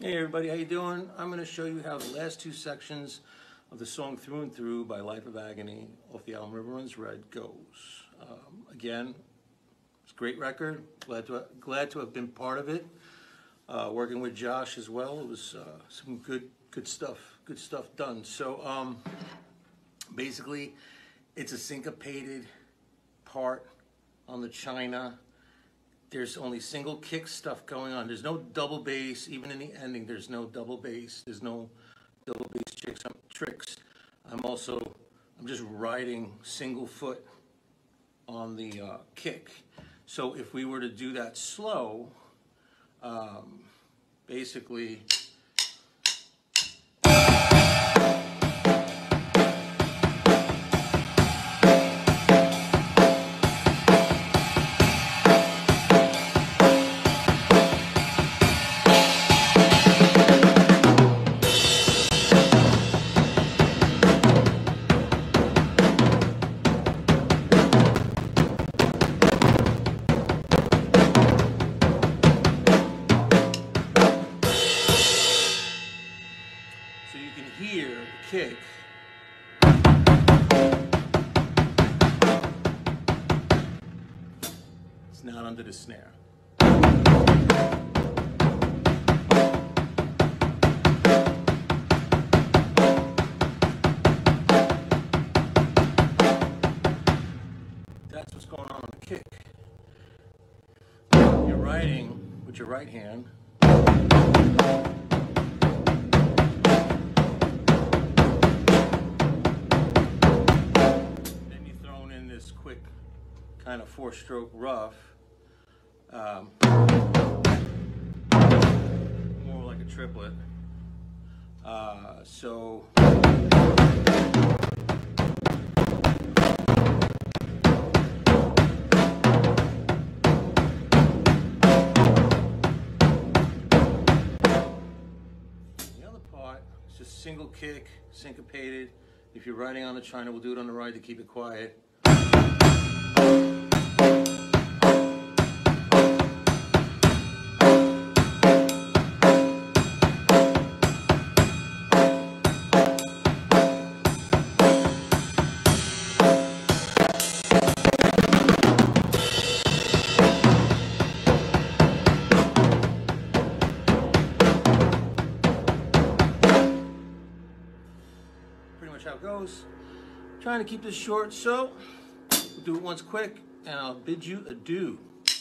Hey everybody, how you doing? I'm going to show you how the last two sections of the song Through and Through by Life of Agony off the album River Runs Red goes. Again, it's a great record. Glad to have been part of it. Working with Josh as well. It was some good stuff done. So basically, it's a syncopated part on the China. There's only single kick stuff going on. There's no double bass. Even in the ending, there's no double bass. There's no double bass tricks. I'm just riding single foot on the kick. So if we were to do that slow, basically, so you can hear the kick. It's not under the snare. That's what's going on the kick. You're writing with your right hand. Quick kind of four-stroke rough, more like a triplet. So the other part is just single kick, syncopated. If you're riding on the China, we'll do it on the ride to keep it quiet. Pretty much how it goes. Trying to keep this short, so we'll do it once quick, and I'll bid you adieu.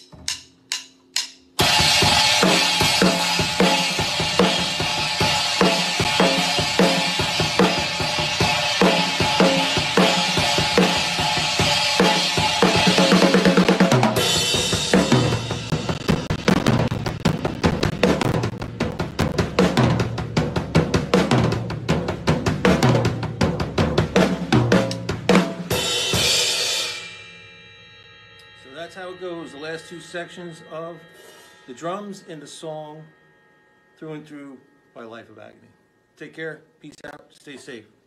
So that's how it goes, the last two sections of the drums in the song Through and Through by Life of Agony. Take care, peace out, stay safe.